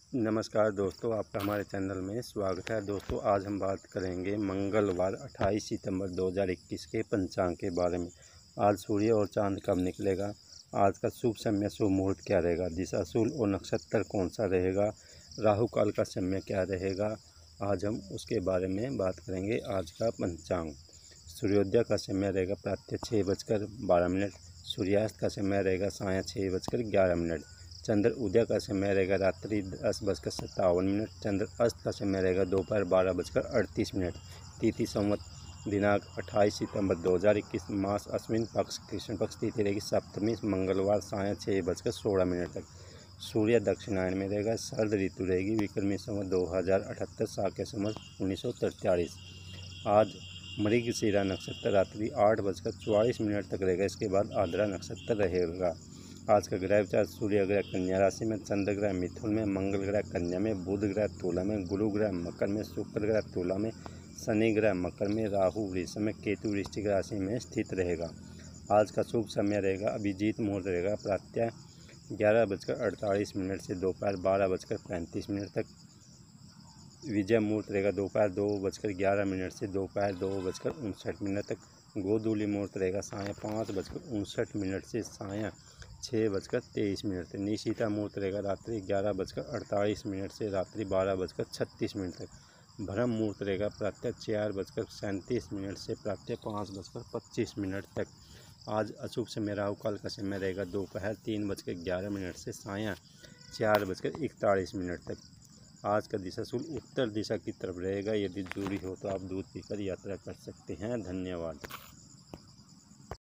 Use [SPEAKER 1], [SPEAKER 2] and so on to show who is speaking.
[SPEAKER 1] नमस्कार दोस्तों, आपका हमारे चैनल में स्वागत है। दोस्तों, आज हम बात करेंगे मंगलवार 28 सितंबर 2021 के पंचांग के बारे में। आज सूर्य और चांद कब निकलेगा, आज का शुभ समय शुभ मुहूर्त क्या रहेगा, दिशा शूल और नक्षत्र कौन सा रहेगा, राहु काल का समय क्या रहेगा, आज हम उसके बारे में बात करेंगे। आज का पंचांग, सूर्योदय का समय रहेगा प्रातः 6:12, सूर्यास्त का समय रहेगा सायं 6:11, चंद्र उदय का समय रहेगा रात्रि 10:57, चंद्र अस्त का समय रहेगा दोपहर 12:38। तिथि संवत दिनांक 28 सितंबर 2021, मास अश्विन पक्ष कृष्ण पक्ष, तिथि रहेगी सप्तमी, मंगलवार सायं 6:16 तक। सूर्य दक्षिणायन में रहेगा, शरद ऋतु रहेगी, विक्रमी संवत 2078, शाक्य संवत 1943। आज मृगशिरा नक्षत्र रात्रि 8:44 तक रहेगा, इसके बाद आद्रा नक्षत्र रहेगा। आज का ग्रह विचार, सूर्य ग्रह कन्या राशि में, चंद्र ग्रह मिथुन में, मंगल ग्रह कन्या में, बुध ग्रह तुला में, गुरु ग्रह मकर में, शुक्र ग्रह तुला में, शनि ग्रह मकर में, राहु वृष में, केतु वृश्चिक राशि में स्थित रहेगा। आज का शुभ समय रहेगा, अभिजीत मुहूर्त रहेगा प्रातः 11:48 से दोपहर 12:35 तक। विजय मुहूर्त रहेगा दोपहर 2:11 से दोपहर 2:59 तक। गोधूली मुहूर्त रहेगा सायं 5:59 से सायं 6:23 तक। निशीता मुहूर्त रहेगा रात्रि 11:48 से रात्रि 12:36 तक। ब्रह्म मुहूर्त रहेगा प्रातः 4:37 से प्रातः 5:25 तक। आज अशुभ समय राहु काल का समय रहेगा दोपहर 3:11 से सायं 4:41 तक। आज का दिशा शूल उत्तर दिशा की तरफ रहेगा। यदि जरूरी हो तो आप दूध पीकर यात्रा कर सकते हैं। धन्यवाद।